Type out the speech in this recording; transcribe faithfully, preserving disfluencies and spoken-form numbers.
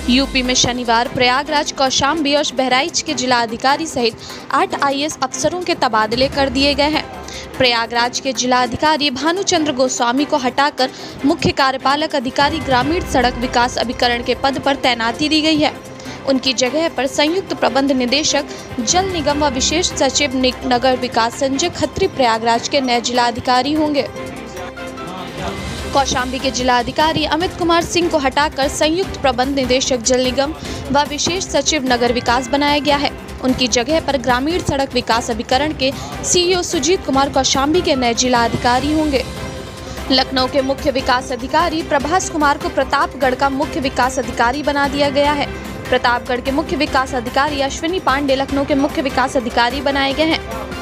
UP में शनिवार प्रयागराज, कौशाम्बी और बहराइच के जिला अधिकारी सहित आठ आई ए एस अफसरों के तबादले कर दिए गए हैं। प्रयागराज के जिला अधिकारी भानुचंद्र गोस्वामी को हटाकर मुख्य कार्यपालक अधिकारी ग्रामीण सड़क विकास अभिकरण के पद पर तैनाती दी गई है। उनकी जगह पर संयुक्त प्रबंध निदेशक जल निगम व विशेष सचिव नगर विकास संजय खत्री प्रयागराज के नए जिला अधिकारी होंगे। कौशाम्बी के जिला अधिकारी अमित कुमार सिंह को हटाकर संयुक्त प्रबंध निदेशक जल निगम व विशेष सचिव नगर विकास बनाया गया है। उनकी जगह पर ग्रामीण सड़क विकास अभिकरण के सी ई ओ सुजीत कुमार कौशाम्बी के नए जिला अधिकारी होंगे। लखनऊ के मुख्य विकास अधिकारी प्रभास कुमार को प्रतापगढ़ का मुख्य विकास अधिकारी बना दिया गया है। प्रतापगढ़ के मुख्य विकास अधिकारी अश्विनी पांडे लखनऊ के मुख्य विकास अधिकारी बनाए गए हैं।